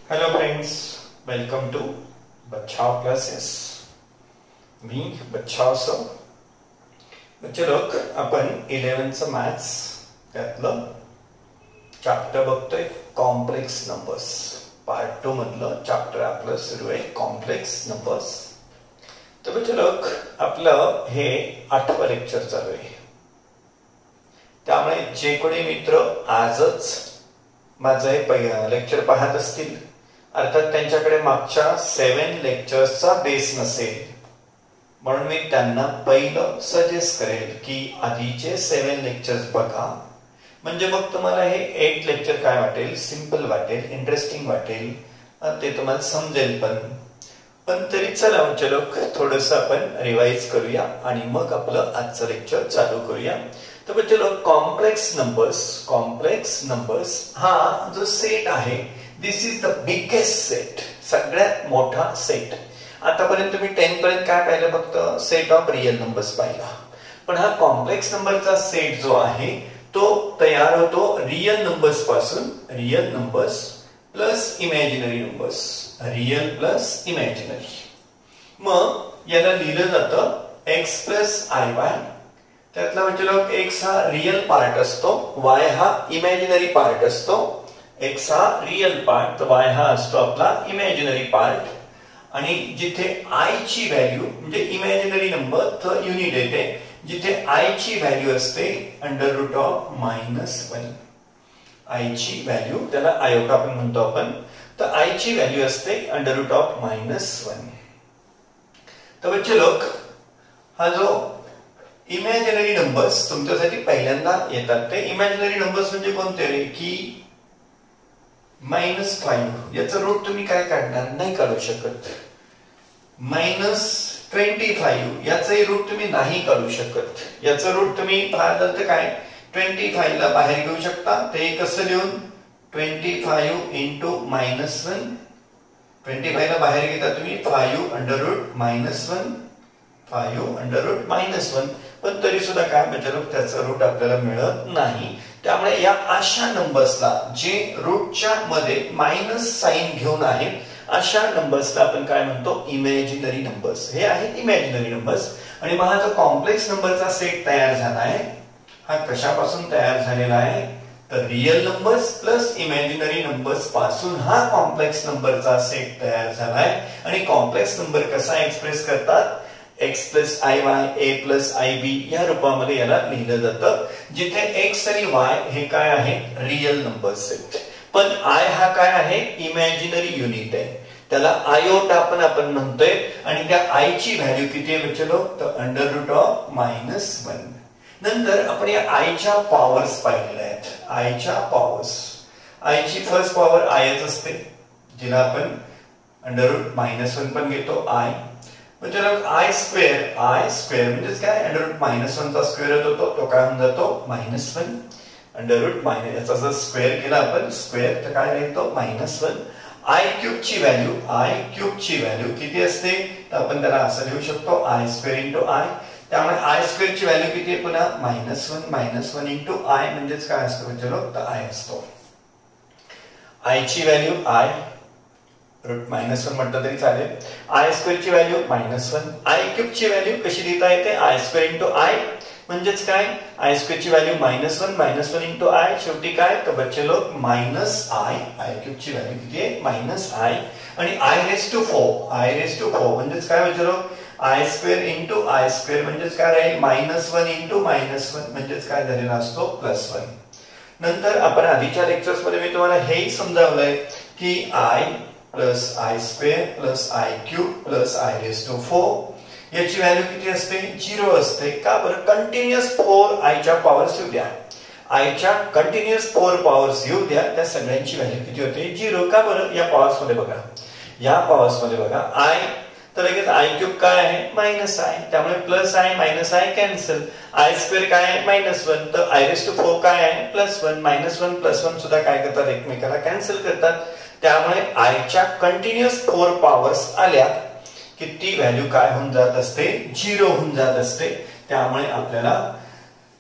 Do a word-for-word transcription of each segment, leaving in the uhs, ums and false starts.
Hello friends, welcome to Bachav classes. मी Bachav sir. बच्चे लोक आपण इलेव्हन्थचं मॅथ्स त्यातलं चॅप्टर बघतोय कॉम्प्लेक्स नंबर्स. पार्ट टू मधलं चॅप्टर आपलं सुरू आहे कॉम्प्लेक्स नंबर्स. तर बच्चे लोक आपलं हे आठवं लेक्चर चालू आहे. त्यामुळे जे कोणी मित्र आजच माझं हे लेक्चर पाहत असतील अर्थात त्यांच्याकडे मागच्या सेवन लेक्चर्सचा बेस नसेल म्हणून मी त्यांना पहिलं सजेस्ट करेल की आधीचे सेवन लेक्चर्स बघा. म्हणजे मग तुम्हाला हे एट लेक्चर काय वाटेल, सिंपल वाटेल, इंटरेस्टिंग वाटेल, ते तुम्हाला समजेल. पण पण तरी चला चलो थोडस आपण रिवाइज करूया आणि मग आपलं आजचं लेक्चर चालू करूया. तर चलो कॉम्प्लेक्स नंबर्स कॉम्प्लेक्स नंबर्स हा जो सेट आहे this is the biggest set, सगळ्यात मोठा सेट. आतापर्यंत तुम्ही टेन पर्यंत काय पाहिलं, फक्त सेट ऑफ रियल नंबर्स पाहिला. पण हा कॉम्प्लेक्स नंबरचा सेट जो आहे तो तयार होतो रियल नंबर्स पासून. Real numbers plus imaginary numbers, real plus imaginary. मग याला लिहिलं जातं एक्स प्लस आय वाय. त्यातला म्हणजे लोक एक्स हा रियल पार्ट असतो, वाय हा इमॅजिनरी पार्ट असतो. एक्स हा रियल पार्ट, वाय हा असतो आपला इमॅजिनरी पार्ट. आणि जिथे आय ची व्हॅल्यू म्हणजे इमॅजिनरी नंबर तर युनिट येते, जिथे आय ची व्हॅल्यू असते under root of minus one. I ची व्हॅल्यू त्याला आयोटा आपण म्हणतो आपण. तर आय ची व्हॅल्यू असते under root of minus one. तर बच्चे लोक हा जो इमॅजिनरी नंबर्स तुमच्यासाठी पहिल्यांदा येतात ते इमॅजिनरी नंबर्स म्हणजे कोणते रे की मायनस फाईव्ह. याचं रूट तुम्ही काय काढणार, नाही काढू शकत. मायनस ट्वेंटी फाईव्ह याचंही रूट तुम्ही नाही काढू शकत. याचं रूट तुम्ही पाहिलं तर काय ट्वेंटी फाईव्ह ला बाहेर घेऊ शकता. ते कसं लिहून twenty five into minus one. Twenty five ला बाहेर घेता तुम्ही five under root minus one, five under root minus one. पण तरी सुद्धा काय म्हणजे त्याचं रूट आपल्याला मिळत नाही. त्यामुळे या अशा नंबर्सला जे रूटच्या मध्ये मायनस साइन घेऊन आहेत अशा नंबर्सला आपण काय म्हणतो इमॅजिनरी नंबर्स. हे आहेत इमॅजिनरी नंबर्स. आणि मग हा जो कॉम्प्लेक्स नंबरचा सेट तयार झाला आहे हा कशापासून तयार झालेला आहे तर real numbers plus imaginary numbers पासून हा कॉम्प्लेक्स नंबरचा सेट तयार झालाय. आणि कॉम्प्लेक्स नंबर कसा एक्सप्रेस करतात, x plus i y, a plus i b या रूपामध्ये याला लिहिलं जातं. जिथे एक्स आणि वाय हे काय आहे रियल नंबर्स आहेत, पण आय हा काय आहे इमॅजिनरी युनिट आहे, त्याला आयोटा पण आपण म्हणतोय. आणि त्या आय ची व्हॅल्यू किती आहे बच्चलो तर under root of minus one. नंतर आपण या आयच्या पॉवर्स पाहिलेल्या आहेत. आयच्या पॉवर्स, आयची फर्स्ट पॉवर आयच असते जिला आपण अंडर रूट मायनस वन पण घेतो आय. म्हणजे आय स्क्वेअर, आय स्क्वेअर म्हणजेच काय अंडर रूट मायनस वन चा स्क्वेअर होतो तो काय होऊन जातो minus one. Under root minus याचा जर स्क्वेअर केला आपण स्क्वेअर तर काय येतो मायनस वन. आय क्यूब ची व्हॅल्यू, आय क्यूब ची व्हॅल्यू किती असते तर आपण त्याला असं लिहू शकतो आय स्क्वेअर इंटू आय. त्यामुळे आय स्क्वेअर ची व्हॅल्यू किती आहे पुन्हा minus one, minus one into i म्हणजेच काय असतो चलो तर आय असतो. आय ची value i root minus one म्हटलं तरी चालेल. आय स्क्वेअर ची value minus one. I cube ची व्हॅल्यू कशी लिहिता येते आय स्क्वेअर इंटू आय म्हणजेच काय आय स्क्वेअर ची value minus one, minus one into i. शेवटी काय तर बच्चे लोक मायनस आय. आय क्यूब ची व्हॅल्यू किती आहे मायनस आय. आणि i raise to four, i raise to four म्हणजेच काय बच्चे लोक I square into i square म्हणजेच काय राहील minus one into minus one म्हणजेच काय झालेला असतो प्लस वन. नंतर आपण आधीच्या लेक्चर्स मध्ये मी तुम्हाला हेही समजावलंय की i plus i square plus i cube plus i raise to four याची व्हॅल्यू किती असते झिरो असते. का बरं कंटिन्युअस फोर आयच्या पॉवर्स येऊ द्या, आयच्या कंटिन्युअस फोर पॉवर्स येऊ द्या, त्या सगळ्यांची व्हॅल्यू किती होते झिरो. का बरं या पॉवर्स मध्ये बघा, या पॉवर्स मध्ये बघा आय तर लगेच आय क्यूब काय आहे मायनस आय, त्यामुळे plus i minus i cancel. I square काय आहे मायनस वन तर आय रेस टू फोर काय आहे plus one. Minus one plus one सुद्धा काय करतात एकमेकाला कॅन्सल करतात. त्यामुळे आयच्या कंटिन्युअस फोर पॉवर्स आल्या की ती व्हॅल्यू काय होऊन जात असते झिरो होऊन जात असते. त्यामुळे आपल्याला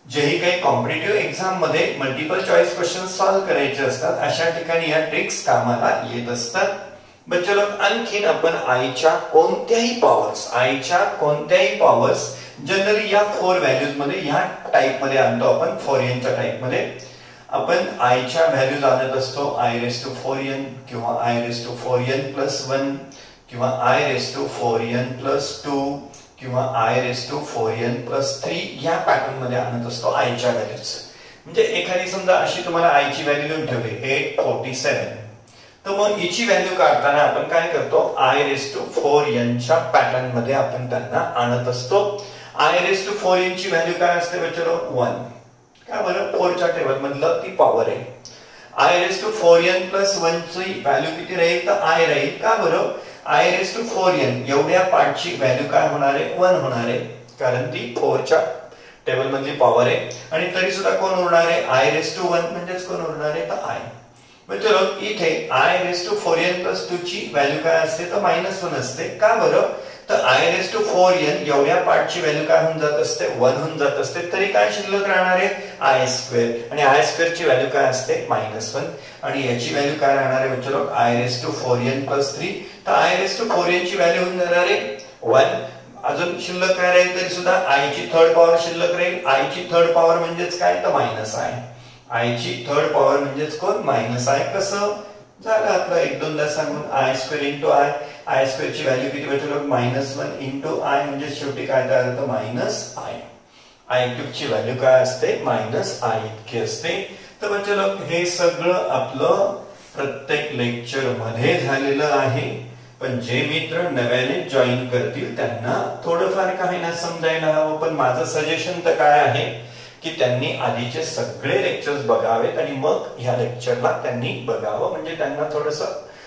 जेही काही कॉम्पिटिटिव्ह एक्झाम मध्ये मल्टिपल चॉईस क्वेश्चन सॉल्व्ह करायचे असतात अशा ठिकाणी या ट्रिक्स कामाला येत असतात. बच्चो आणखीन आपण आयच्या कोणत्याही पॉवर्स आयच्या कोणत्याही पॉवर्स जनरली या फोर व्हॅल्यूज मध्ये ह्या टाइप मध्ये आणतो आपण. फोरियनच्या टाइप मध्ये आपण आयच्या व्हॅल्यूज आणत असतो i raise to four n किंवा i raise to four n plus one किंवा i raise to four n plus two किंवा i raise to four n plus three या पॅटर्न मध्ये आणत असतो आयच्या व्हॅल्यूज. म्हणजे एखादी समजा अशी तुम्हाला आयची व्हॅल्यू देऊन ठेवली एट फोर्टी सेवन, तर मग हिची व्हॅल्यू काढताना आपण काय करतो आय रेस टू फोर एनच्या पॅटर्न मध्ये आपण त्यांना आणत असतो. I raise to four n ची व्हॅल्यू काय असते बच्चो वन. का बरं फोरच्या टेबल मधलं ती पॉवर आहे. I raise to four n plus one ची व्हॅल्यू किती राहील तर आय राहील. का बरं i raise to four n एवढ्या पार्टची व्हॅल्यू काय होणार आहे वन होणार आहे कारण ती फोरच्या टेबल मधली पॉवर आहे. आणि तरी सुद्धा कोण उरणार आहे आय रेस टू वन म्हणजेच कोण उरणार आहे तर आय. चलो इथे i raise to four n plus two ची व्हॅल्यू काय असते तर मायनस वन असते. का बरं तर i raise to four n एवढ्या पार्टची व्हॅल्यू काय होऊन जात असते वन होऊन जात असते. तरी काय शिल्लक राहणार आहे आय स्क्वेअर आणि आय स्क्वेअर ची व्हॅल्यू काय असते मायनस वन आणि याची व्हॅल्यू काय राहणार आहे बच्चो i raise to four n plus three. तर i raise to four n ची व्हॅल्यू होऊन जाणार आहे वन. अजून शिल्लक काय राहील तरी सुद्धा आयची थर्ड पॉवर शिल्लक राहील. आयची थर्ड पॉवर म्हणजेच काय तर मायनस आय. आयची थर्ड पॉवर म्हणजेच कोण मायनस आय. कसं झालं आपलं एक दोनदा सांगून i square into i. I square ची व्हॅल्यू किती बच्चो मायनस वन इंटू आय म्हणजे शेवटी काय तयार होतं मायनस आय. आय क्यूब ची व्हॅल्यू काय असते मायनस आय इतकी असते. तर बच्चो हे सगळं आपलं प्रत्येक लेक्चर मध्ये झालेलं आहे. पण जे मित्र नव्याने जॉईन करतील त्यांना थोडंफार काही ना समजायला हवं. पण माझं सजेशन तर काय आहे की त्यांनी आधीचे सगळे लेक्चर्स बघावेत आणि मग ह्या लेक्चरला त्यांनी बघावं म्हणजे त्यांना थोडस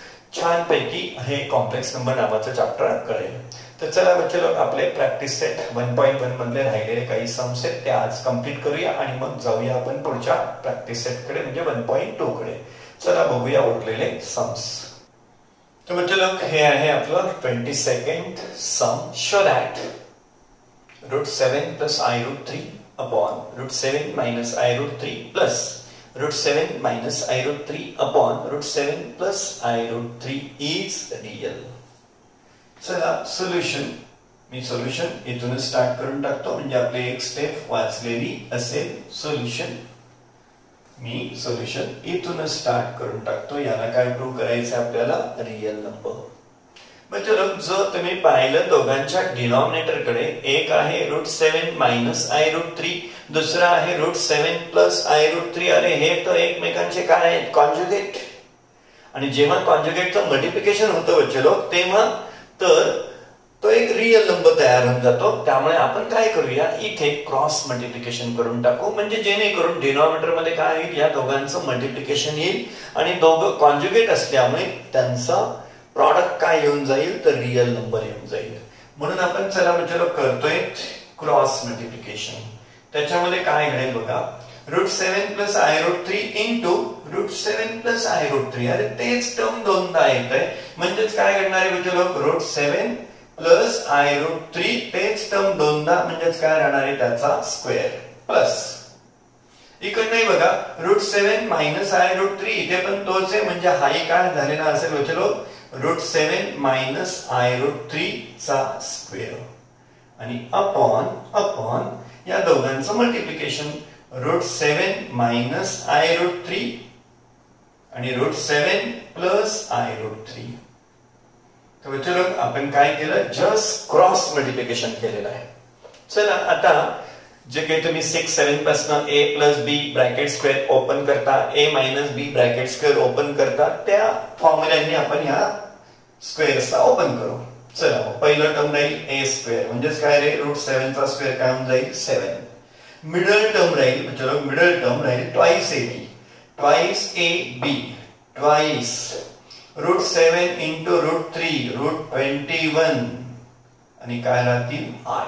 छानपैकी हे कॉम्प्लेक्स नंबर नावाचं चॅप्टर कळेल. तर चला बच्चो आपले practice set one point one मधले राहिलेले काही सम्स आहेत ते आज कम्प्लीट करूया आणि मग जाऊया आपण पुढच्या प्रॅक्टिस सेट कडे म्हणजे वन पॉईंट टू कडे. चला बघूया उरलेले सम्स. तर बच्चो हे आहे आपलं twenty second sum. Show that root seven plus i root three upon root seven minus I root three plus root seven minus I root three upon root seven plus I root three is real. चला solution. मी solution इथूनच start करून टाकतो म्हणजे आपली एक step वाचलेली असेल. सोल्युशन मी सोल्युशन इथूनच स्टार्ट करून टाकतो. याला काय प्रूव्ह करायचं आपल्याला रियल नंबर. म्हणजे जर तुम्ही पाहिलं दोघांच्या डिनॉमिनेटर कडे एक आहे root seven minus i root three दुसरा आहे root seven plus i root three. अरे हे तर एकमेकांचे काय आहेत कॉन्जुगेट. आणि जेव्हा कॉन्जुगेटचं मल्टिप्लिकेशन होतं बच्चो तेव्हा तर तो एक रियल नंबर तयार होऊन जातो. त्यामुळे आपण काय करूया इथे क्रॉस मल्टिप्लिकेशन करून टाकू म्हणजे जेणेकरून डिनॉमिनेटर मध्ये काय येईल या दोघांचं मल्टिप्लिकेशन येईल आणि दोघं कॉन्जुगेट असल्यामुळे त्यांचं प्रॉडक्ट काय येऊन जाईल तर रियल नंबर येऊन जाईल. म्हणून आपण चला बच्चो करतोय क्रॉस मल्टिप्लिकेशन. त्याच्यामध्ये काय घडेल बघा root seven plus i root three into root seven plus i root three. अरे तेच टर्म दोनदा येत आहे म्हणजेच काय घडणार आहे बच्चो root seven plus i root three तेच टर्म दोनदा म्हणजेच काय राहणार आहे त्याचा स्क्वेअर प्लस इकडे नाही बघा root seven minus i root three इथे पण तोच आहे म्हणजे हाही काय झालेला असेल बच्चो root seven minus i root three चा स्क्वेअर आणि अपॉन अपॉन या दोघांचं multiplication root seven minus i root three आणि root seven plus i root three. तर बच्चो आपण काय केलं जस्ट क्रॉस मल्टिप्लिकेशन केलेलं आहे. चला आता जे काही तुम्ही सिक्स सेवन पासून a plus b bracket square open करता a minus b bracket square open करता त्या फॉर्म्युलांनी आपण ह्या स्क्वेअर्सला ओपन करू. चला पहिलं टर्म राहील ए स्क्वेअर म्हणजेच काय रे रूट सेवन चा स्क्वेअर काय होऊन जाईल सेवन. मिडल टर्म राहील चलो मिडल टर्म राहील twice a b twice a b twice root seven into root three root twenty one आणि काय राहतील i.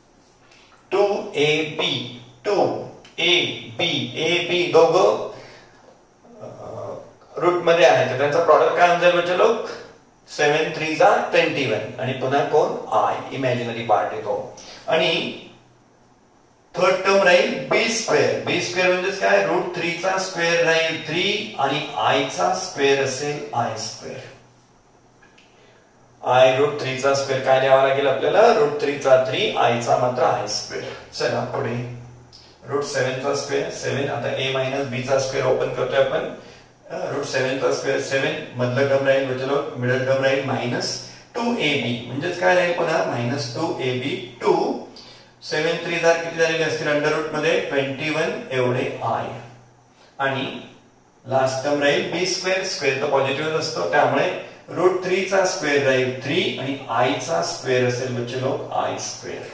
Two a b two a b a b दोघं रूट मध्ये आहेत त्यांचा प्रॉडक्ट काय होऊन जाईल बच्चो सेवन थ्री जा ट्वेंटी वन आणि पुन्हा कोण आय इमॅजिनरी पार्ट येतो. आणि थर्ड टर्म राहील बी स्क्वेअर. बी स्क्वेअर म्हणजे काय, रूट थ्री चा स्क्वेअर राहील थ्री आणि आय चा स्क्वेअर असेल i square. I root three चा स्क्वेअर काय लिहावा लागेल आपल्याला, रूट थ्री चा थ्री, आय चा मात्र आय स्क्वेअर. चला पुढे रूट सेवन चा स्क्वेअर सेवन. आता ए मायनस बी चा स्क्वेअर ओपन करतोय आपण. रूट सेवन चा स्क्वेअर सेवन, मधलं टर्म राहील बचलो, मिडल टर्म राहील मायनस टू ए बी म्हणजेच काय राहील पुन्हा minus two a b two. Seven three जार किती झालेले असतील अंडर रूट मध्ये ट्वेंटी वन एवढे आय. आणि लास्ट टर्म राहील बी स्क्वेअर. स्क्वेअर तर पॉझिटिव्ह असतो त्यामुळे रूट थ्री चा स्क्वेअर राहील थ्री आणि आय चा स्क्वेअर असेल बच्चो आय स्क्वेअर.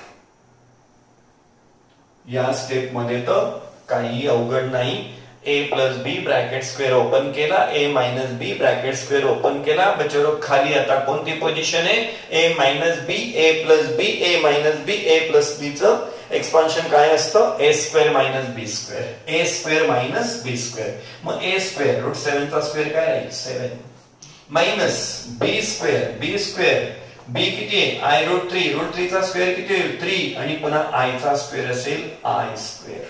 या स्टेप मध्ये तर काही अवघड नाही. A plus b bracket square open केला, a minus b bracket square open केला. बच्चो खाली आता कोणती पोझिशन आहे, a minus b, a plus b, a minus b, a plus b चं एक्सपान्शन काय असतं, a square minus b square. A square minus b square. मग ए स्क्वेअर रूट सेवन चा स्क्वेअर काय राहील seven minus b square. B square b किती आहे i root three, root three चा स्क्वेअर किती होईल थ्री आणि पुन्हा आय चा स्क्वेअर असेल आय स्क्वेअर.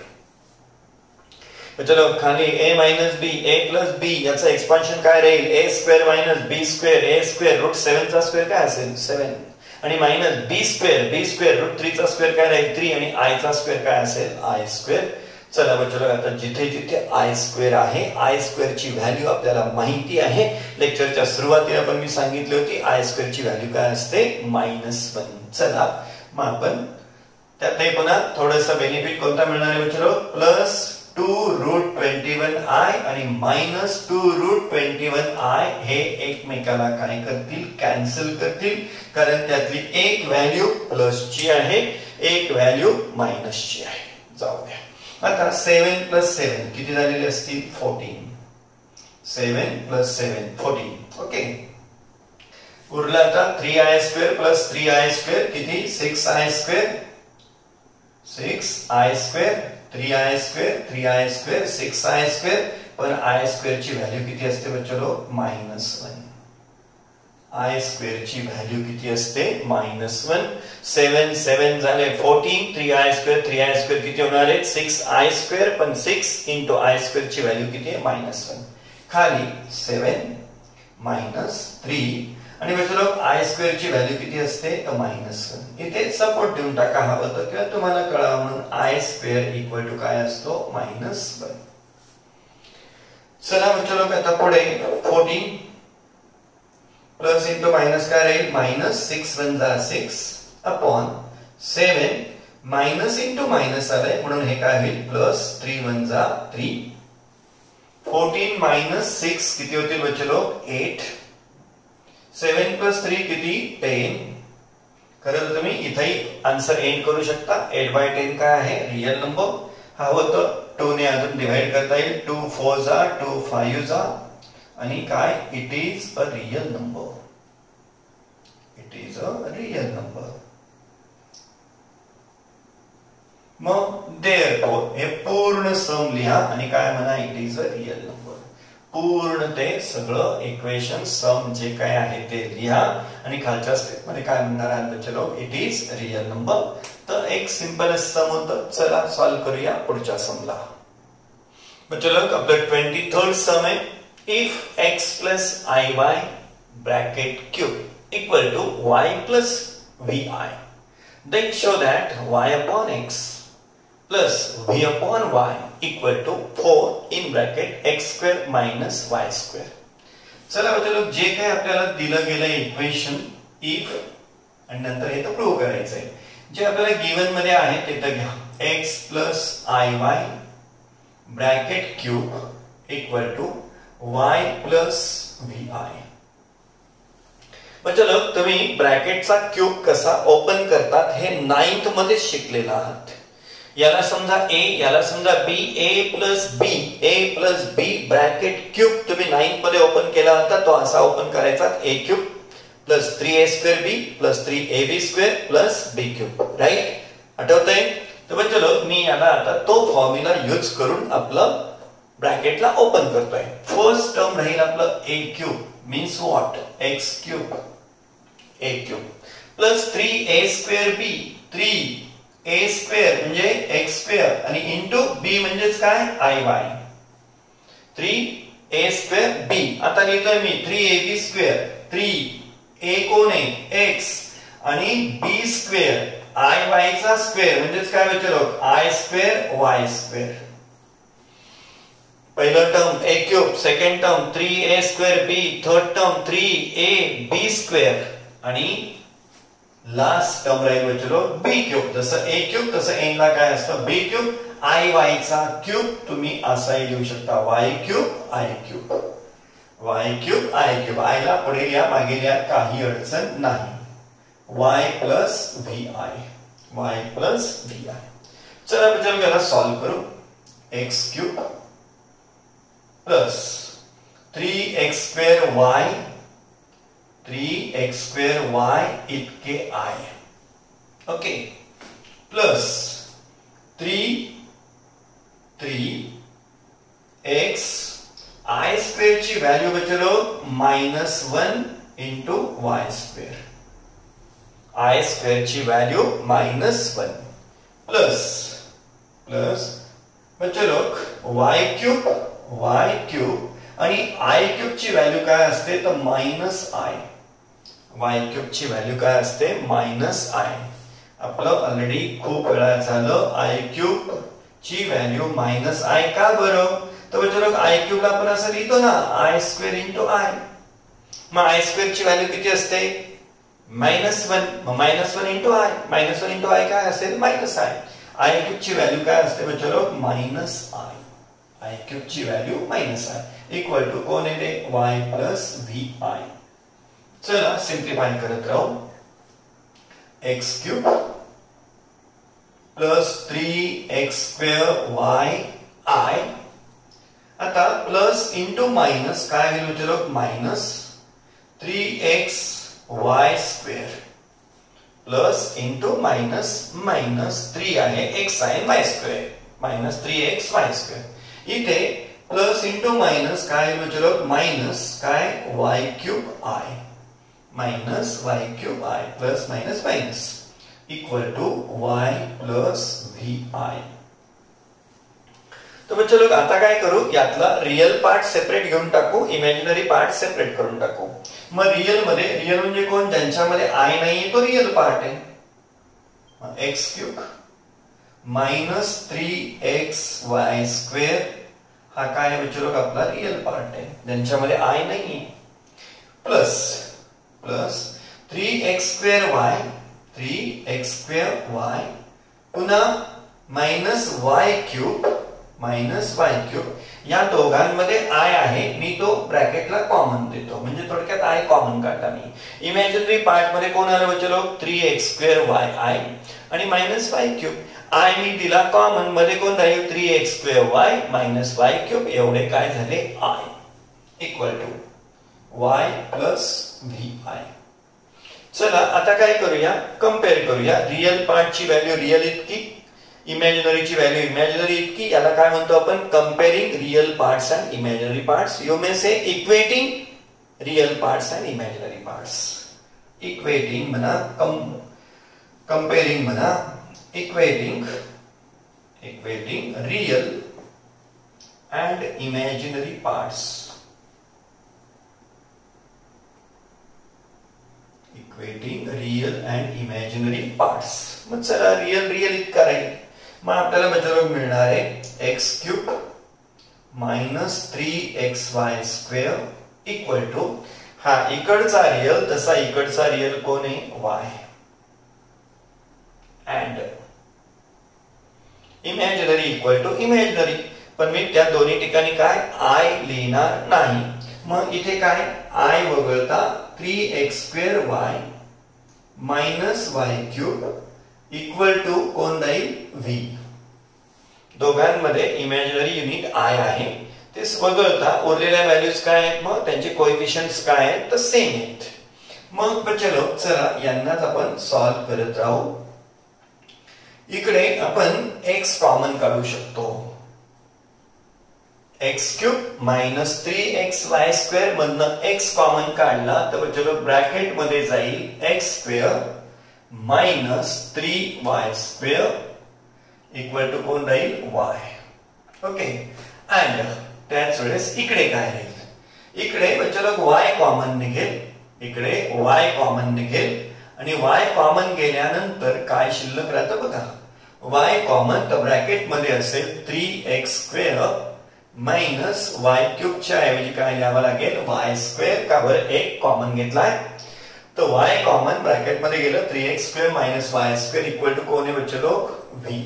चलो खाली ए मायनस बी, ए प्लस बी याचं एक्सपान्शन काय राहील, a square minus b square. A square root seven चा स्क्वेअर काय असेल सेवन आणि minus b square. B square root three चा स्क्वेअर काय राहील थ्री आणि आय चा स्क्वेअर काय असेल आय स्क्वेअर. चला बच्चो आता जिथे जिथे आय स्क्वेअर आहे, आय स्क्वेअर ची व्हॅल्यू आपल्याला माहिती आहे. लेक्चरच्या सुरुवातीला पण मी सांगितली होती आय स्क्वेअर ची व्हॅल्यू काय असते मायनस वन. चला मग आपण त्यातही पुन्हा थोडंसं बेनिफिट कोणता मिळणार आहे बच्चो, plus two root twenty one i आणि minus two root twenty one i हे एकमेकाला काय करतील कॅन्सल करतील. कारण त्यातली एक व्हॅल्यू प्लसची आहे, एक व्हॅल्यू मायनसची आहे. जाऊ द्या. आता सेवन प्लस सेवन किती झालेले असतील fourteen. Seven plus seven fourteen. Okay उरला आता three i square plus three i square किती six i square. Six i square three i square three i square six i square. पण आय स्क्वेअर ची value किती असते बच्चो minus one. I square ची value किती असते मायनस वन. सेवन सेवन झाले fourteen, three i square three i square किती होणार आहे सिक्स आय स्क्वेअर. पण सिक्स इंटू आय स्क्वेअर ची व्हॅल्यू किती आहे मायनस वन. खाली सेवन मायनस थ्री आणि बच्चो आय स्क्वेअर ची व्हॅल्यू किती असते तर मायनस वन. इथे सपोर्ट देऊन टाका हवं तर किंवा तुम्हाला कळावं म्हणून आय स्क्वेअर इक्वल टू काय असतो मायनस वन. चला बच्चो आता पुढे फोर्टीन प्लस इंटू मायनस काय राहील मायनस सिक्स वन जा six upon seven minus into minus आलंय म्हणून हे काय होईल प्लस थ्री वन जा थ्री. फोर्टीन मायनस सिक्स किती होतील बच्चो एट. सेवन प्लस थ्री किती टेन. खरं तर तुम्ही इथेही आन्सर एंड करू शकता. एट बाय टेन काय आहे रियल नंबर. हा होतं टू ने अजून डिवाइड करता येईल. टू फोर जा टू फाईव्ह जा आणि काय it is a real number. It is a real number. मग देअरफॉर हे पूर्ण सम लिहा आणि काय म्हणा it is a real number. पूर्ण ते सगळं इक्वेशन सम जे काय आहे ते लिहा आणि खालच्या स्टेप मध्ये काय म्हणणार आहे बच्चो इट इज रियल नंबर. तर एक सिंपल सम होतं. चला सॉल्व करूया पुढच्या समला. बच्चो आपलं ट्वेंटी थर्ड सम आहे. If x plus i y bracket cube equal to y plus v i then show that y upon x plus v upon y equal to four in bracket x square minus y square. चला बच्चो जे काही आपल्याला दिलं गेलं equation if आणि नंतर हे तर प्रूव्ह करायचंय. जे आपल्याला गिवन मध्ये आहे ते तर घ्या. x plus i y bracket cube equal to y plus v i. बच्चो तुम्ही ब्रॅकेटचा क्यूब कसा ओपन करतात हे नाइन्थ मध्ये शिकलेला आहात. याला समजा ए याला समजा b. A plus b a plus b bracket cube तुम्ही नाइन्थ मध्ये ओपन केला होता तो असा ओपन करायचा a cube plus three a square b plus three a b square plus b cube. Right आठवतंय. तर बच्चो मी याला आता तो फॉर्म्युला यूज करून आपलं ब्रॅकेटला ओपन करतोय. फर्स्ट टर्म राहील आपलं a cube means what x cube a cube plus three a square b three a square म्हणजे एक्स स्क्वेअर आणि इंटू बी म्हणजेच काय i y. Three a square b. आता लिहितोय मी three a b square. Three a कोण आहे x आणि बी स्क्वेअर आय वाय चा स्क्वेअर म्हणजेच काय बचलो आय स्क्वेअर वाय स्क्वेअर. पहिलं term A cube, second term three a square b, third term three a b square आणि last term राहील बचलो बी क्यूब. जसं ए क्यूब तसं एन ला काय असतं बी क्यूब. आय वाय चा क्यूब तुम्ही असाही लिहू शकता y cube i cube. Y cube i cube. I ला पुढे लिहा मागे लिहा काही अडचण नाही. Y plus v i. Y plus v i. चला बचलो याला सॉल्व करू. X cube plus three x square y three x square y इतके i. Okay. Plus three three x i square ची व्हॅल्यू बचलो minus one into Y square. I square ची value minus one plus plus बचलो y cube y cube आणि i cube ची value काय असते तर मायनस आय. वाय क्यूब ची व्हॅल्यू काय असते मायनस आय. आपलं ऑलरेडी खूप वेळा झालं आय क्यूब ची व्हॅल्यू मायनस आय. का बरं तर बच्चो आय क्यूब ला आपण असं लिहितो ना आय स्क्वेअर इंटू आय. मग आय स्क्वेअर ची व्हॅल्यू किती असते minus one. Minus one into i. Minus one into i काय असेल मायनस आय. आय क्यूब ची व्हॅल्यू काय असते बच्चो मायनस आय. आय क्यूब ची value minus i equal to कोण येते वाय प्लस व्ही आय. चला सिंप्लिफाय करत राहू. X cube plus three x square y i. आता प्लस इंटू मायनस काय होईल चलो minus three x y square plus into minus minus three आहे एक्स आहे y square minus three x y square. इथे प्लस इंटू मायनस काय बचलो minus काय y cube i minus y cube i plus minus minus equal to y plus v i. तर बच्चे लोक आता काय करू यातला रियल पार्ट सेपरेट घेऊन टाकू इमॅजिनरी पार्ट सेपरेट करून टाकू. मग रियल मध्ये रियल म्हणजे कोण ज्यांच्यामध्ये आय नाहीये तो रियल पार्ट आहे. X cube minus three x y square हा काय बच्चे लोक आपला रियल पार्ट आहे ज्यांच्यामध्ये आय नाहीये. Plus plus three x square y three x square y पुन्हा minus y cube minus y cube. या दोघांमध्ये आय आहे मी तो ब्रॅकेटला कॉमन देतो म्हणजे थोडक्यात आय कॉमन काढला मी. इमॅजिनरी पार्ट मध्ये कोण आलं बच्चे लोक three x square y i आणि मायनस वाय क्यूब. आय मी दिला कॉमन मध्ये कोण राहील three x square y minus y cube एवढे काय झाले i equal to y plus v i. चला आता काय करूया कम्पेअर करूया. रियल पार्टची व्हॅल्यू रियल इतकी इमॅजिनरीची व्हॅल्यू इमॅजिनरी इतकी. याला काय म्हणतो आपण comparing real parts and imaginary parts. You may say equating real parts and imaginary parts. Equating म्हणा कम्पेअरिंग म्हणा equating equating real and imaginary parts. Equating real and imaginary parts. मग चला रियल रियल इतका राहील. मग आपल्याला बच्चों मिळणार आहे x cube minus three x y square equal to हा इकडचा रियल तसा इकडचा रियल कोण आहे y and imaginary equal to imaginary. पण मी त्या दोन्ही ठिकाणी काय आय लिहिणार नाही. मग इथे काय आय वगळता three x square y minus y cube equal to कोण राहील व्ही. दोघांमध्ये इमॅजिनरी युनिट आय आहे ते वगळता उरलेल्या व्हॅल्यूज काय आहेत मग त्यांचे कोएफिशियंट्स काय आहेत तर सेम आहेत. मग चलो चला यांनाच आपण सॉल्व करत राहू. इकडे आपण x कॉमन काढू शकतो. X cube minus three x y square मधनं x कॉमन काढला तर चलो ब्रॅकेट मध्ये जाईल x square minus three y square equal to कोण राहील वाय. ओके. अँड त्याच वेळेस इकडे काय राहील, इकडे चलो वाय कॉमन निघेल, इकडे वाय कॉमन निघेल आणि वाय कॉमन गेल्यानंतर काय शिल्लक राहतं बघा, वाय कॉमन तर ब्रॅकेट मध्ये असेल three x square minus y क्यूबच्या ऐवजी काय लिहावं लागेल वाय स्क्वेअर. का बरं, एक कॉमन घेतलाय तर वाय कॉमन ब्रॅकेट मध्ये गेलं three x square minus y square equal to कोण आहे बच्चे लोक व्ही.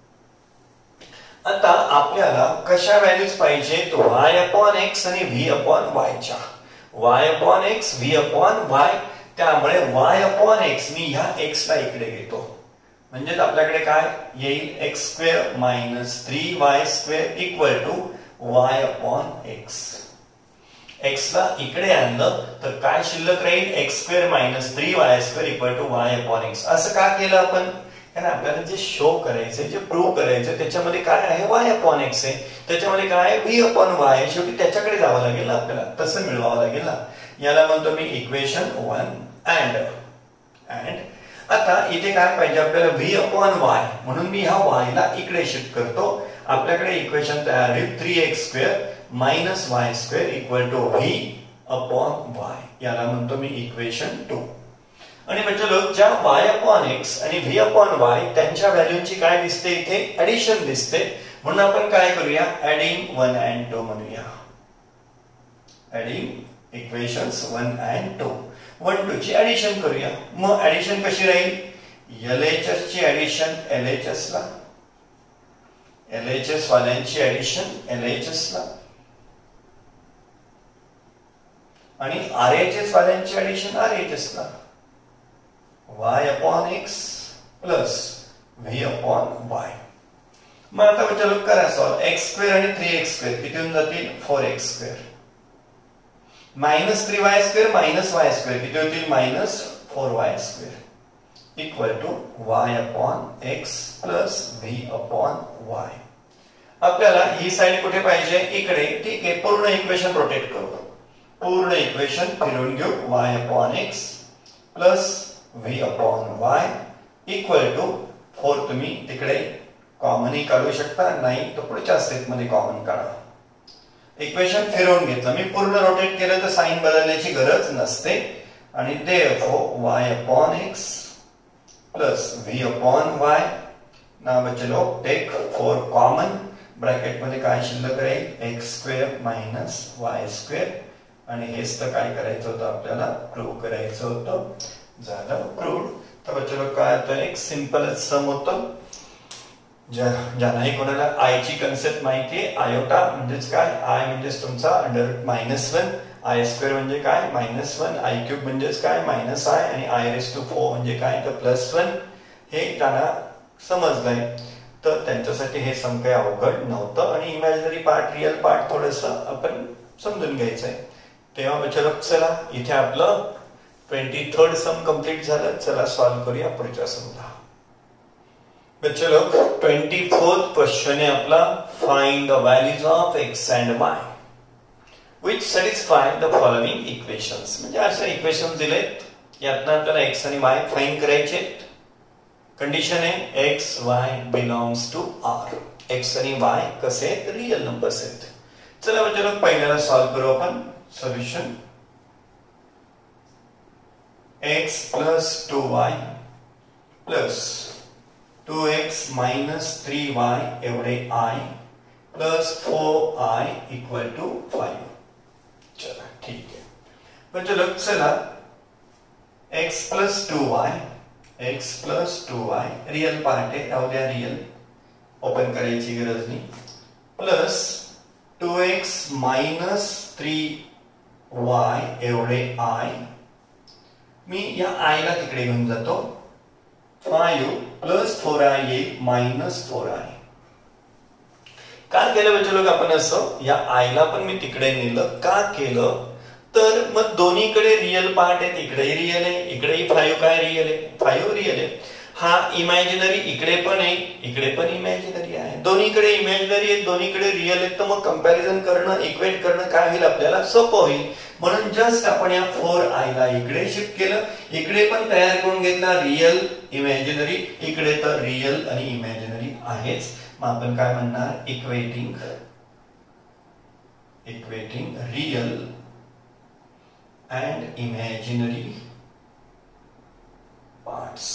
आता आपल्याला कशा व्हॅल्यूज पाहिजे, तो वाय अपॉन एक्स आणि व्ही अपॉन वायच्या. Y upon x v upon y, त्यामुळे वाय अपॉन एक्स मी ह्या एक्स ला इकडे घेतो, म्हणजे आपल्याकडे काय येईल x square minus three y square equal to y upon x. X ला इकडे आणलं तर काय शिल्लक राहील x square minus three y square equal to y upon x. असं का केलं आपण, कारण आपल्याला जे शो करायचंय, जे प्रूव्ह करायचंय त्याच्यामध्ये काय आहे वाय अपॉन एक्स आहे, त्याच्यामध्ये काय आहे व्ही अपॉन वाय. शेवटी त्याच्याकडे जावं लागेल ना आपल्याला, तसं मिळवावं लागेल ना. याला म्हणतो मी इक्वेशन वन. अँड अँड आता इथे काय पाहिजे आपल्याला व्ही अपॉन वाय, म्हणून मी ह्या वाय ला इकडे शिफ्ट करतो. आपल्याकडे इक्वेशन तयार होईल three x square minus y square equal to v upon y. याला म्हणतो मी इक्वेशन टू. आणि म्हणजे लोक ज्या वाय अपॉन एक्स आणि व्ही अपॉन वाय त्यांच्या व्हॅल्यूची काय दिसते इथे ऍडिशन दिसते, म्हणून आपण काय करूया ऍडिंग वन अँड टू म्हणूया. Adding equations one and two, one two ची ऍडिशन करूया. मग ऍडिशन कशी राहील, एलएचएस ची ऍडिशन एलएचएस ला, एलएचएस वाल्यांची ऍडिशन एलएचएस ला आणि आरएचएस वाल्यांची ऍडिशन आरएचएस ला. Y upon x plus v upon y. मग आता चलो करा सॉल्व. एक्स स्क्वेअर आणि थ्री एक्स स्क्वेअर किती होऊन जातील four x square minus three y square minus y square किती होतील minus four y square equal to y upon x plus v upon y. आपल्याला ही साइड कुठे पाहिजे इकडे, ठीक आहे. पूर्ण इक्वेशन रोटेट करू, पूर्ण इक्वेशन फिरवून घेऊ. Y upon x plus v upon y equal to four. तुम्ही तिकडे कॉमनही काढू शकता, नाही तर पुढच्या स्टेप मध्ये कॉमन काढा. इक्वेशन फिरवून घेतलं मी, पूर्ण रोटेट केलं तर साइन बदलण्याची गरज नसते. आणि therefore y upon x plus v upon y. नाव चलो टेक फोर कॉमन, ब्रॅकेट मध्ये काय शिल्लक राहील x square minus y square. आणि हेच तर काय करायचं होतं आपल्याला प्रूव्ह करायचं होतं. झालं प्रूव्ह. तर चलो काय होतं एक सिंपल सम होतं. ज्यांनाही कोणाला आय ची कन्सेप्ट माहितीये, आयोटा म्हणजेच काय, आय म्हणजेच तुमचा under minus one, i square म्हणजे काय मायनस वन, आय क्यूब म्हणजेच काय मायनस आय आणि आय रेस टू फोर म्हणजे काय तर प्लस वन. हे त्यांना समजलंय तर त्यांच्यासाठी हे सम काही अवघड नव्हतं. आणि इमॅजिनरी पार्ट रिअल पार्ट थोडस आपण समजून घ्यायचंय. तेव्हा चलो चला इथे आपलं ट्वेंटी थर्ड सम कंप्लीट झालं. चला सॉल्व करूया पुढच्या समला. चलो ट्वेंटी फोर्थ क्वेश्चन आहे आपला, find the values of x and y which satisfy the following equations. म्हणजे असे इक्वेशन दिलेत, यातनं आपल्याला एक्स आणि वाय फाइंड करायचे. कंडिशन आहे x y belongs to R. X आणि वाय कसे आहेत रियल नंबर्स आहेत. चला चलो पहिल्याला सॉल्व करू आपण. Solution x plus two y plus two x minus three y एवढे i plus four i equal to five. चला ठीक आहे. पण चलो चला x plus two y, x plus two y real part आहे, राहू द्या रियल, ओपन करायची गरज नाही. Plus two x minus three y एवढे आय. मी या आय ला तिकडे घेऊन जातो. फाइव्ह प्लस फोर आय येईल मायनस फोर आय. का केलं म्हणजे लोक आपण असं, या आयला पण मी तिकडे नेलं. का केलं तर मग दोन्हीकडे रिअल पार्ट आहे, इकडेही रिअल आहे, इकडेही फाइव्ह काय रिअल आहे, फाइव्ह रिअल आहे. हा इमॅजिनरी इकडे पण आहे, इकडे पण इमॅजिनरी आहे, दोन्हीकडे इमॅजिनरी आहे, दोन्हीकडे रिअल आहे, तर मग कंपॅरिझन करणं, इक्वेट करणं काय होईल आपल्याला सोपं होईल. म्हणून जस्ट आपण या फोर आय ला इकडे शिफ्ट केलं, इकडे पण तयार करून घेतला रिअल इमॅजिनरी, इकडे तर रिअल आणि इमॅजिनरी आहेच. मग आपण काय म्हणणार equating equating real and imaginary parts.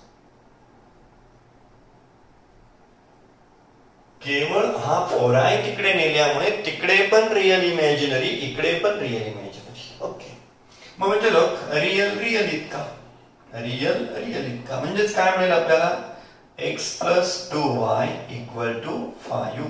केवळ हा फोर आय तिकडे नेल्यामुळे तिकडे पण रिअल इमॅजिनरी, इकडे पण रिअल इमॅजिनरी. ओके. मग म्हणजे लोक रिअल रिअल इतका, रिअल रिअल इतका म्हणजेच काय मिळेल आपल्याला x plus two y equal to five.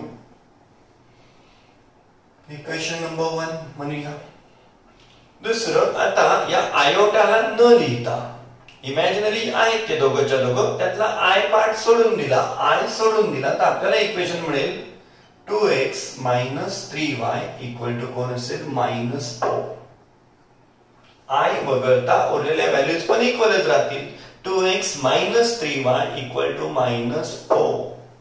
Equation number one म्हणूया. दुसरं, आता या आयोटाला न लिहिता इमॅजिनरी आहेत ते दोघंच्या दोघं, त्यातला आय पार्ट सोडून दिला, आय सोडून दिला तर आपल्याला इक्वेशन मिळेल two x minus three y equal to कोण असेल मायनस फोर. आय वगळता उरलेल्या व्हॅल्यूज पण इक्वलच राहतील. Two x minus three y equal to minus four.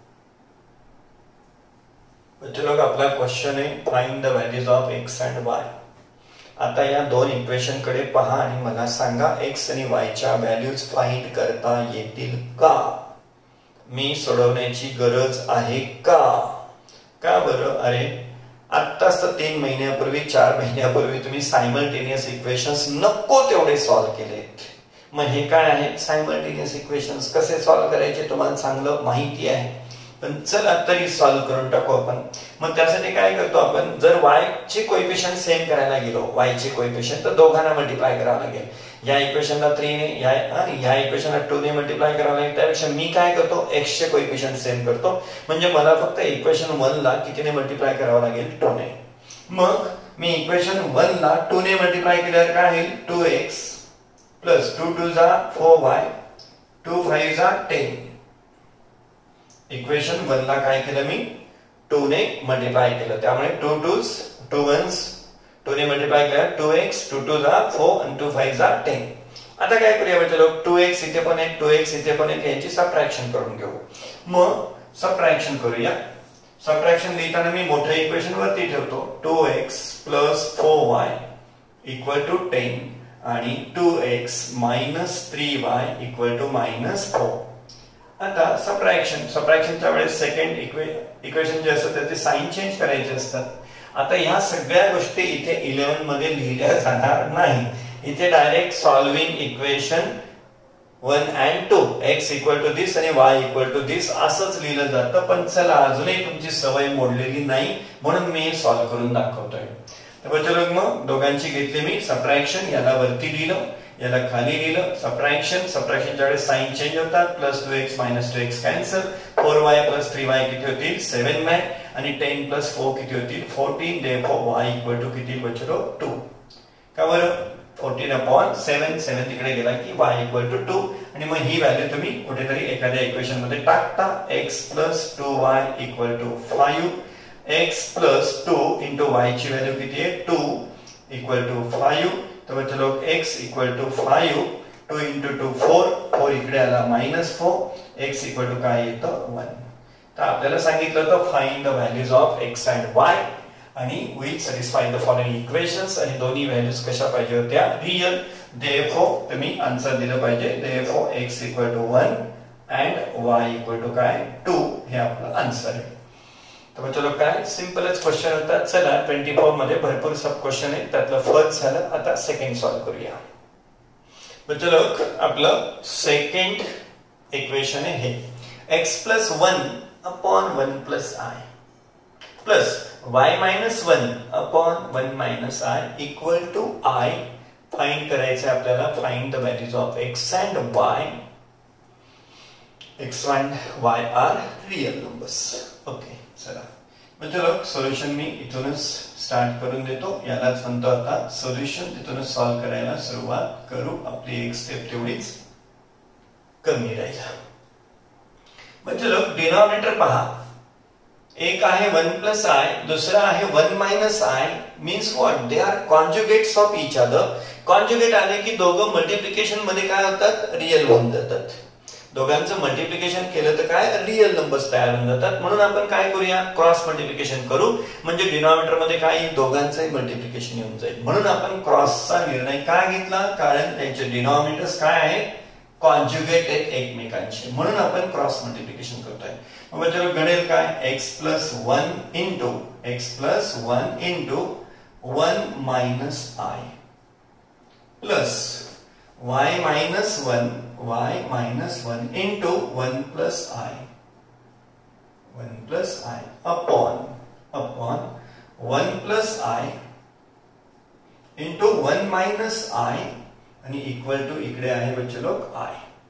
चलो आपला क्वेश्चन आहे find the values of x and y. आता या दोन इक्वेशन कडे पहा आणि मला सांगा एक्स आणि वाय च्या व्हॅल्यूज फाइंड करता येतील का? मी सोडवण्याची गरज आहे का? का बरं? अरे आत्ताच तर तीन महिन्यापूर्वी चार महिन्यापूर्वी तुम्ही सायमल्टेनियस इक्वेशन्स नको तेवढे सॉल्व्ह केलेत. मग हे काय आहे सायमल्टेनियस इक्वेशन्स कसे सॉल्व्ह करायचे तुम्हाला चांगलं माहिती आहे, पण चला तरी सॉल्व्ह करून टाकू आपण. मग त्यासाठी काय करतो आपण, जर y चे कोएफिशियंट सेम करायला गेलो, y चे कोएफिशियंट तर दोघांना मल्टिप्लाय करावं लागेल. या इक्वेशनला थ्री ने या या इक्वेशनला टू ने मल्टिप्लाय करावं लागेल. त्यापेक्षा मी काय करतो x चे कोएफिशियंट सेम करतो, म्हणजे मला फक्त इक्वेशन वन ला कितीने मल्टिप्लाय करावं लागेल टू ने. मग मी इक्वेशन वन ला टू ने मल्टिप्लाय केल्यावर काय होईल two x plus two two जा फोर वाय टू फाईव्ह जा टेन. इक्वेशन वन ला काय केलं मी टू ने मल्टिप्लाय केलं, त्यामुळे two twos two ones two ने मल्टिप्लाय केलं टू एक्स टू टू जा फोर आणि टू फाईव्ह जा टेन. आता काय करूया बच्चे टू एक्स इथे पण आहे टू एक्स इथे पण आहे, यांची सबट्रॅक्शन करून घेऊ. मग सबट्रॅक्शन करूया. सबट्रॅक्शन लिहिताना मी मोठं इक्वेशन वरती ठेवतो two x plus four y equal to ten आणि two x minus three y equal to minus four. आता सबट्रॅक्शन सबट्रॅक्शनच्या वेळेस सेकंड इक्वेशन जे असतं त्याचे साइन चेंज करायचे असतात. आता ह्या सगळ्या गोष्टी इथे इलेव्हन मध्ये लिहिल्या जाणार नाही. इथे direct solving equation one and two x equal to this आणि वाय इक्वल टू दिस असंच लिहिलं जातं. पण चला अजूनही तुमची सवय मोडलेली नाही म्हणून मी सॉल्व्ह करून दाखवतोय. तर चलो मग दोघांची घेतली मी सबट्रॅक्शन, याला वरती लिहिलं याला खाली लिहिलं. सबट्रॅक्शन सबट्रॅक्शनच्या वेळेस साइन चेंज होतात. Plus two x minus two x cancel. Four y plus three y किती होतील सेवन वाय आणि टेन प्लस फोर किती होतील fourteen. Therefore y equal to किती बचलो टू. का बरं फोर्टीन अपॉन सेवन, सेवन तिकडे गेला की वाय इक्वल टू टू. आणि मग ही व्हॅल्यू तुम्ही कुठेतरी एखाद्या इक्वेशन मध्ये टाकता. X plus two y equal to five. X plus two into y ची व्हॅल्यू किती आहे टू इक्वल टू फाईव्ह. तर बच्चे लोग x equal to five, two into two four, four इकडे आला minus four, x equal to काय येतं वन. तर आपल्याला सांगितलं होतं find the values of x and y आणि we satisfy the following equations. आणि दोन्ही व्हॅल्यूज कशा पाहिजे होत्या रिअल. देअरफॉर तुम्ही आन्सर दिलं पाहिजे. Therefore x equal to one and y equal to काय टू, हे आपलं आन्सर आहे. तर चलो काय सिंपलच क्वेश्चन होता. चला ट्वेंटी फोर मध्ये भरपूर सब क्वेश्चन आहेत, त्यातलं फर्स्ट झालं. आता सेकंड सॉल्व्ह करूया. चलो आपलं सेकंड इक्वेशन आहे हे x plus one upon one plus i plus y minus one upon one minus i equal to i. Find करायचं आपल्याला. Find the values of x and y. X and y are real numbers. Okay चला म्हणजे लोक solution मी इथूनच start करून देतो. यालाच म्हणतो आता सोल्युशन. तिथूनच सॉल्व्ह करायला सुरुवात करू. आपली एक स्टेप तेवढीच कमी राहील. म्हणजे लोक डिनॉमिनेटर पहा. एक आहे वन प्लस आय, दुसरा आहे one minus i. Means what, they are conjugates of each other. Conjugate आले की दोघं मल्टिप्लिकेशन मध्ये काय होतात रिअल होऊन जातात. दोघांचं मल्टिप्लिकेशन केलं तर काय रिअल नंबर्स तयार होऊन जातात. म्हणून आपण काय करूया, क्रॉस मल्टिप्लिकेशन करू, म्हणजे डिनॉमिनेटर मध्ये काय दोघांचंही मल्टिप्लिकेशन येऊन जाईल. म्हणून आपण क्रॉसचा निर्णय का घेतला, कारण त्यांचे डिनॉमिनेटर्स काय आहेत, कॉन्जुगेट आहेत एकमेकांचे, म्हणून आपण क्रॉस मल्टिप्लिकेशन करतोय. मग चलो घडेल काय, x plus one into x plus one into one minus i plus y minus one y minus one into one plus i one plus i upon upon one plus i into one minus i आणि equal to इकडे आहे बच्चे लोक i.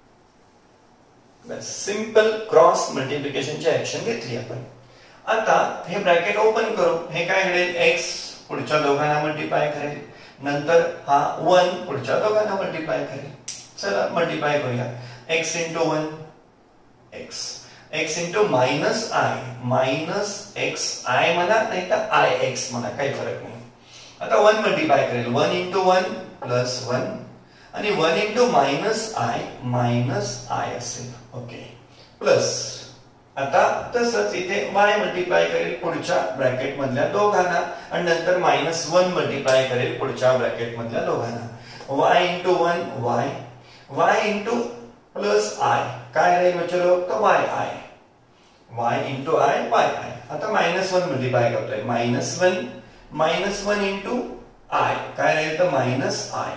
Simple cross मल्टिप्लिकेशनची action घेतली आपण. आता हे ब्रॅकेट ओपन करू. हे काय घडेल, एक्स पुढच्या दोघांना मल्टिप्लाय करेल, नंतर हा वन पुढच्या दोघांना मल्टिप्लाय करेल. चला मल्टिप्लाय करूया. X into one x x into minus I minus x i म्हणा नाही तर आय एक्स म्हणा, काही फरक नाही. आता वन मल्टिप्लाय करेल, one into one plus one आणि one into minus I minus i असेल. ओके प्लस आता तसंच इथे वाय मल्टिप्लाय करेल पुढच्या ब्रॅकेट मधल्या दोघांना आणि नंतर मायनस वन मल्टिप्लाय करेल पुढच्या ब्रॅकेट मधल्या दोघांना. Y into one y y into plus i काय राहील बच्चे लोक, तर y i y into i y i. आता मायनस वन मल्टिप्लाय करतोय, minus one minus one into i काय राहील तर मायनस आय.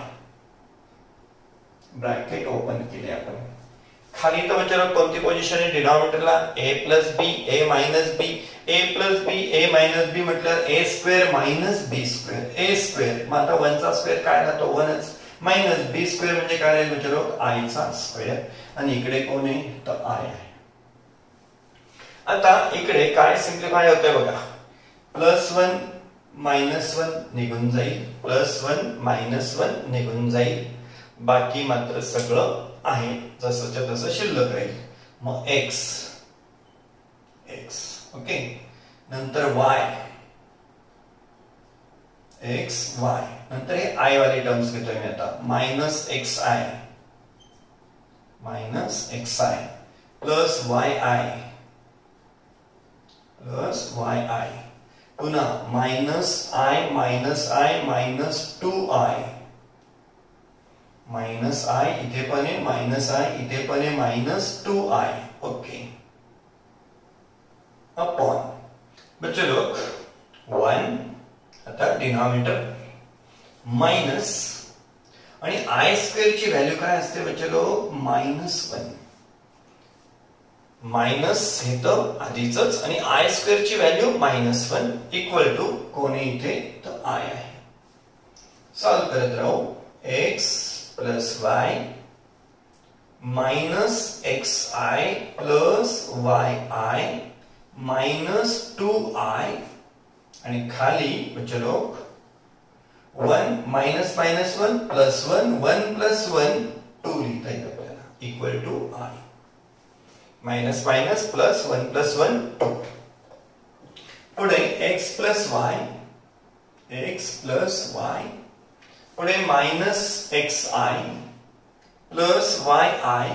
ब्रॅकेट ओपन केले आपण. खाली तर बच्चे लोक कोणती पोझिशन आहे डिनॉमिनेटरला, a plus b a minus b a plus b a minus b म्हटलं a square minus b square a square. मग आता वनचा स्क्वेअर काय राहतो वनच, मायनस बी स्क्वेअर म्हणजे काय राहील बच्चे लोक आयचा स्क्वेअर आणि इकडे कोण आहे तर आय आहे. आता इकडे काय सिम्प्लिफाय होतंय बघा, प्लस वन मायनस वन निघून जाईल, प्लस वन मायनस वन निघून जाईल, बाकी मात्र सगळं आहे जसंच्या तसं शिल्लक राहील. मग एक्स एक्स ओके, नंतर वाय एक्स वाय, नंतर हे आय वाले टर्म्स घेतोय मी आता, minus X I minus X I plus Y I plus Y I, पुन्हा minus I minus I minus two I minus I इथे पण आहे मायनस आय इथे पण आहे minus two I. Okay upon बच्चे लोग वन आता डिनॉमिनेटर मायनस आणि आय स्क्वेअर ची व्हॅल्यू काय असते बच्चे लोग मायनस वन. मायनस हे तर आधीच आणि आय स्क्वेअर ची value minus one equal to कोणी इथे तर आय आहे. सॉल्व करत राहू. X plus y minus X I plus Y i minus two i आणि खाली बच्चे लोग one minus minus one plus one one plus one two लिहिता येईल आपल्याला equal to I. Minus minus plus one plus one two. पुढे x plus y x plus y, पुढे minus X I plus Y i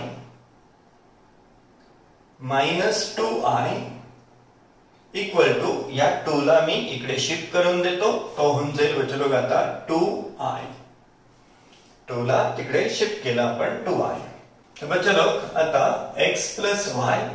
minus two i equal to, या two ला मी इकडे shift करून देतो, तो होऊन जाईल बच्चे लोग आता टू आय. टू ला तिकडे शिफ्ट केला आपण टू आय. तर बच्चे लोग आता एक्स प्लस वाय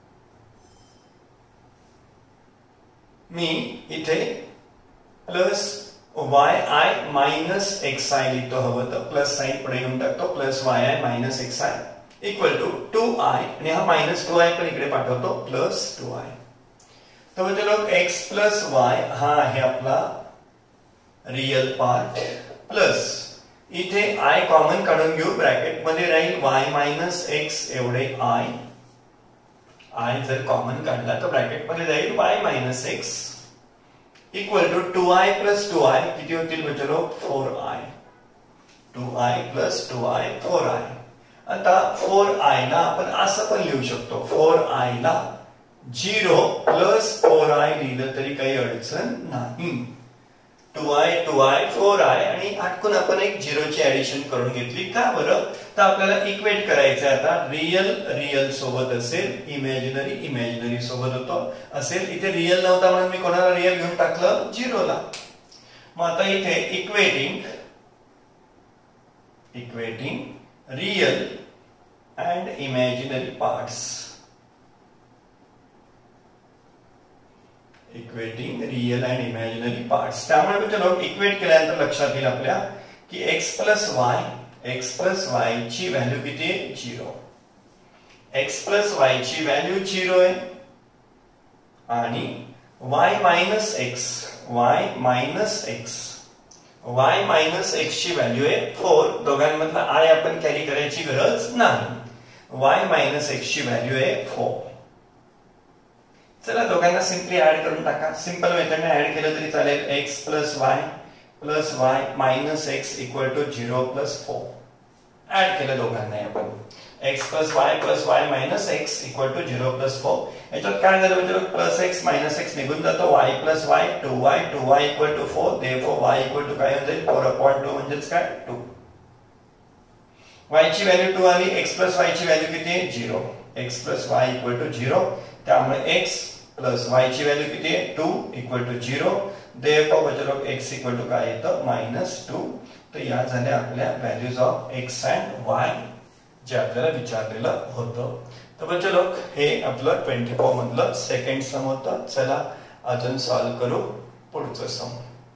मी इथे plus Y i minus x i लिहितो, हवं तर प्लस साइन पुढे येऊन टाकतो, plus Y i minus x i equal to two i आणि हा मायनस टू आय पण इकडे पाठवतो प्लस टू आय. तर बच्चे लोग एक्स प्लस वाय हा आहे आपला रियल पार्ट प्लस इथे आय कॉमन काढून घेऊ, ब्रॅकेट मध्ये राहील वाय मायनस एक्स एवढे आय. आय जर कॉमन काढला तर ब्रॅकेट मध्ये जाईल y minus x equal to two i plus two i किती होतील बच्चे लोग four i. Two i plus two i four i. आता फोर आय ला आपण असं पण लिहू शकतो, फोर आय ला झिरो प्लस फोर आय लिहिलं तरी काही अडचण नाही. Two i two i four i आणि आटकून आपण एक झिरोची ऍडिशन करून घेतली. का बरं? तर आपल्याला इक्वेट करायचं आता. रियल रियल सोबत असेल, इमॅजिनरी इमॅजिनरी सोबत होतो असेल. इथे रियल नव्हता म्हणून मी कोणाला रियल घेऊन टाकलं? झिरोला. मग आता इथे equating equating real and imaginary parts. Equating real and imaginary parts. त्यामुळे म्हणजे लोक इक्वेट केल्यानंतर लक्षात येईल आपल्या की x plus y x plus y ची व्हॅल्यू किती आहे? झिरो. एक्स प्लस वाय ची व्हॅल्यू झिरो आहे आणि y minus x y minus x y minus x ची व्हॅल्यू आहे फोर. दोघांमधला आय आपण कॅरी करायची गरज नाही. वाय मायनस एक्स ची व्हॅल्यू आहे फोर. चला दोघांना सिंपली ऍड करून टाका. सिंपल मेथडने ऍड केलं तरी चालेल. X plus y plus y minus x equal to zero plus four. Add केलं दोघांना आपण. X plus y plus y minus x equal to zero plus four. याच्यात काय झालं म्हणजे प्लस एक्स मायनस एक्स निघून जातो. Y plus y two y two y equal to four. Therefore y equal to काय होऊन जाईल? फोर अपॉन टू म्हणजेच काय? टू. वाय ची व्हॅल्यू टू आणि एक्स प्लस वाय ची व्हॅल्यू किती आहे? Zero. X plus y equal to zero. त्यामुळे एक्स प्लस वाय ची व्हॅल्यू किती आहे? Two equal to zero. Therefore बचलो एक्स इक्वल टू काय येतं? Minus two. तर या झाल्या आपल्या values of x and y जे आपल्याला विचारलेलं होतं. तर बचलो हे आपलं ट्वेंटी फोर मधलं सेकंड सम होतं. चला अजून सॉल्व्ह करू पुढचं सम.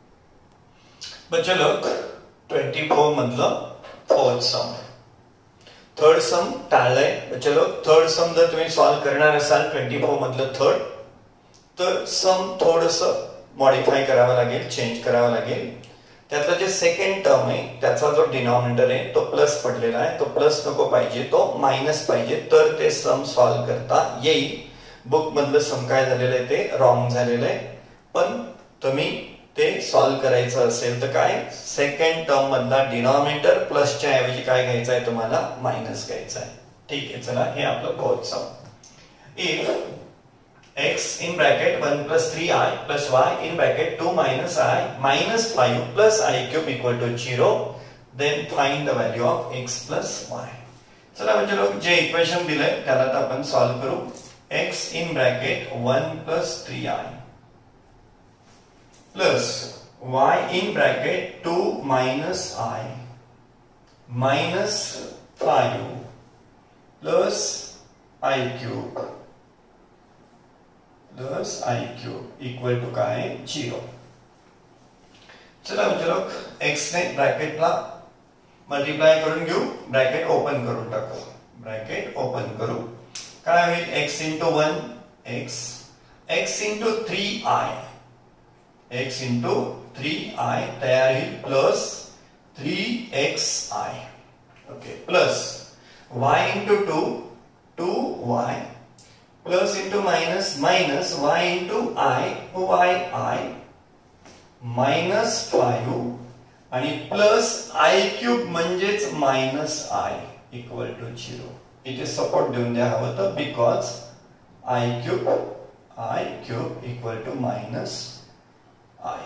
बचलो ट्वेंटी फोर मधलं फोर्थ सम. थर्ड सम टाळलंय. चलो थर्ड सम जर तुम्ही सॉल्व्ह करणार असाल ट्वेंटी फोर मधलं थर्ड, तर सम थोडस मॉडिफाय करावं लागेल, चेंज करावं लागेल. त्यातलं जे सेकंड टर्म आहे त्याचा जो डिनॉमिनेटर आहे तो प्लस पडलेला आहे. तो प्लस नको पाहिजे, तो मायनस पाहिजे, तर ते सम सॉल्व्ह करता येईल. बुक मधलं सम काय झालेलं आहे ते रॉंग झालेलं आहे. पण तुम्ही ते सॉल्व्ह करायचं असेल तर काय सेकंड टर्म मधला डिनॉमिनेटर प्लसच्या ऐवजी काय घ्यायचं आहे? तुम्हाला मायनस घ्यायचं आहे. ठीक आहे. चला हे आपलं fourth sum. If x in bracket one plus three i plus y in bracket two minus i minus five plus i cube equal to zero, then find the value of x plus y. चला म्हणजे लोक जे equation दिलंय त्याला आता आपण solve करू. x in bracket one plus three i plus y in bracket two minus i minus five plus i cube plus i cube equal to काय? झिरो. चला म्हणजे लोक एक्स ने ब्रॅकेटला मल्टिप्लाय करून घेऊ. ब्रॅकेट ओपन करून टाकू. ब्रॅकेट ओपन करू. काय होईल? X into one x x into three i x into three i तयार होईल plus three x i. Okay. Plus y into two two y plus into minus minus y into i y i minus five आणि plus i cube म्हणजेच minus i equal to zero. इथे support देऊन द्या हवं तर because i cube i cube equal to minus i.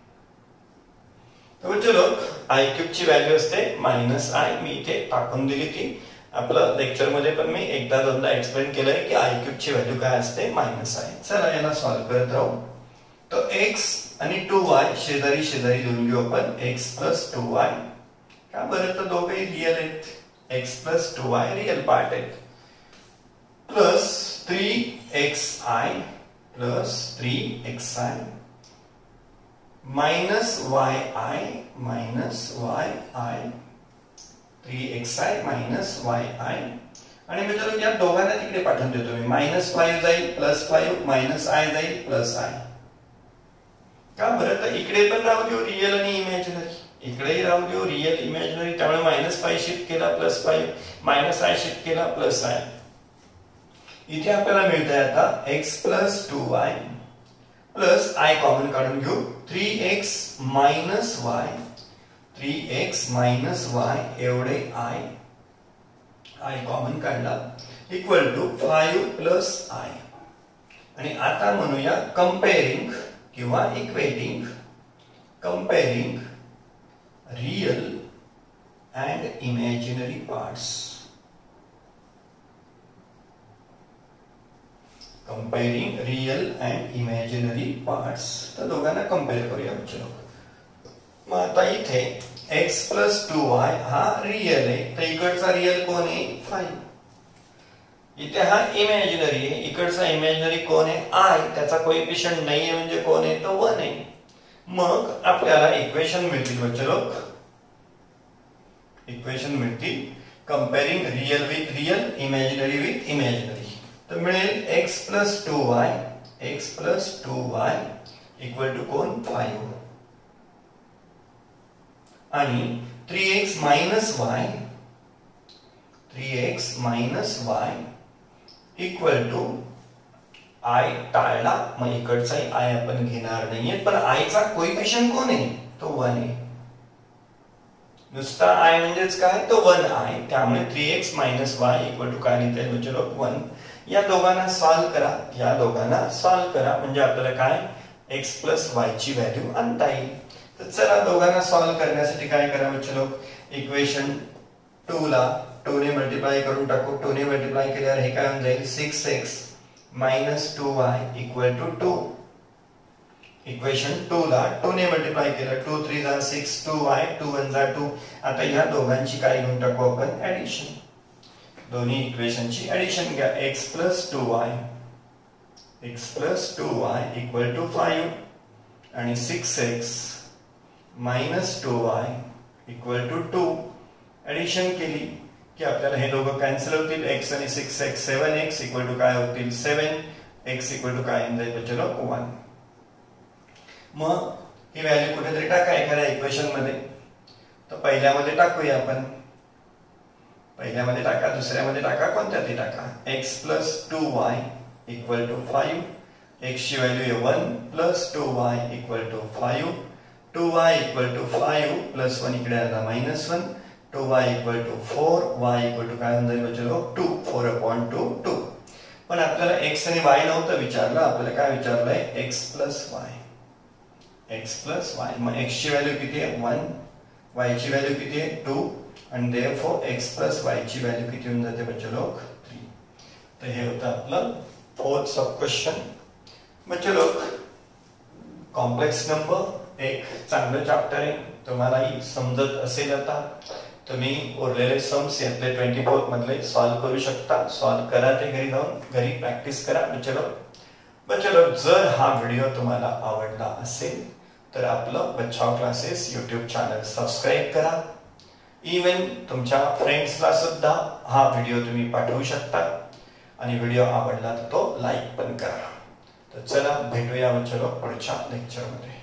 तर चलो i cube ची व्हॅल्यू असते मायनस आय. मी इथे टाकून दिली ती. आपलं लेक्चर मध्ये पण मी एकदा दोनदा एक्सप्लेन केलंय की आय क्यूब ची व्हॅल्यू काय असते? Minus i. चला याला सॉल्व्ह करत राहू. तर एक्स आणि टू वाय शेजारी शेजारी लिहून घेऊ आपण. X plus two y. का बरं? तर दोघेही रिअल आहेत. X plus two y real part आहेत. Plus three x I plus three x I minus y i minus y i three x I minus y i. आणि मित्रांनो या दोघांना तिकडे पाठवून देतो मी. मायनस फाईव्ह जाईल प्लस फाईव्ह मायनस आय जाईल प्लस आय. का बरं? तर इकडे पण राहू देऊ रिअल आणि इमॅजिनरी. इकडेही राहू देऊ रिअल इमॅजिनरी. त्यामुळे मायनस फाईव्ह शिफ्ट केला plus five minus i shift केला प्लस आय. इथे आपल्याला मिळत आहे आता x plus two y plus i common काढून घेऊ. Three x minus y three x minus y एवढे आय आय कॉमन काढला equal to five plus i. आणि आता म्हणूया कंपेअरिंग किंवा equating comparing real and imaginary parts. Comparing real and imaginary parts. तर दोघांना कंपेअर करूया बच्चो. मग आता इथे x प्लस टू वाय हा रियल आहे, तर इकडचा रियल कोण आहे फाइव. इथे हा इमॅजिनरी आहे, इकडचा इमॅजिनरी कोण आहे आय, त्याचा कोएफिशियंट नाहीये म्हणजे कोण आहे तो वन आहे. मग आपल्याला इक्वेशन मिळतील बच्चे लोक, इक्वेशन मिळतील comparing real with real, imaginary with imaginary. तर मिळेल x plus two y, x plus two y equal to कोण फाइव, आणि three x minus y, three x minus y equal to i टाळला, मग इकडचाही आय आपण घेणार नाहीये, पण आयचा कोएफिशियंट कोण आहे तो वन आहे. नुसता आय म्हणजेच काय तो वन आहे, त्यामुळे three x minus y equal to काय लिहिता येईल म्हणजे लोक वन. या दोघांना सॉल्व करा, या दोघांना सॉल्व करा म्हणजे आपल्याला काय एक्स प्लस वाय ची व्हॅल्यू आणता येईल. तर चला दोघांना सॉल्व करण्यासाठी काय करा बच्चे लोक, इक्वेशन टू ला टू ने मल्टिप्लाय करून टाकू. टू ने मल्टिप्लाय केल्यावर हे काय होऊन जाईल six x minus two y equal to two. Equation two ला टू ने मल्टिप्लाय केलं, टू थ्री जा six, two y, two one जा टू. आता या दोघांची काय घेऊन टाकू आपण ऍडिशन. दोन्ही इक्वेशनची ऍडिशन घ्या. X plus two y, x plus two y equal to five आणि six x minus two y equal to two. Addition केली की आपल्याला हे दोघं कॅन्सल होतील, एक्स आणि six x, seven x equal to काय होतील सेवन, एक्स इक्वल टू काय जाईल चलो वन. मग ही व्हॅल्यू कुठेतरी टाका एखाद्या इक्वेशन मध्ये. तर पहिल्यामध्ये टाकूया आपण, पहिल्यामध्ये टाका, दुसऱ्यामध्ये टाका, कोणत्यातही टाका. X plus two y equal to five, x ची व्हॅल्यू आहे one, plus two y equal to five, two y equal to five plus one इकडे आला minus one, two y equal to four, y equal to काय होऊन जाईल बच्चो two, four upon two two. पण आपल्याला एक्स आणि वाय नव्हतं विचारलं, आपल्याला काय विचारलंय x plus y, x plus y. मग एक्स ची व्हॅल्यू किती आहे वन, वाय ची व्हॅल्यू किती आहे टू, आणि देयरफॉर एक्स प्लस वाय ची व्हॅल्यू किती होऊन जाते बच्चे लोक थ्री. तर हे होतं आपलं फोर्थ सब क्वेश्चन. बच्चे लोक कॉम्प्लेक्स नंबर एक चांगलं चॅप्टर आहे, तुम्हालाही समजत असेल. आता तुम्ही उरलेले सम्स यातले ट्वेंटी फोर मधले सॉल्व करू शकता. सॉल्व करा, ते घरी जाऊन घरी प्रॅक्टिस करा. बच्चे लोक बच्चे लोक जर हा व्हिडिओ तुम्हाला आवडला असेल तर आपलं बच्चाव क्लासेस युट्यूब चॅनल सबस्क्राईब करा. इवन तुमच्या फ्रेंड्सला सुद्धा हा व्हिडिओ तुम्ही पाठवू शकता, आणि व्हिडिओ आवडला तर तो लाईक पण करा. तर चला भेटूया बच्चे लोक पुढच्या लेक्चरमध्ये.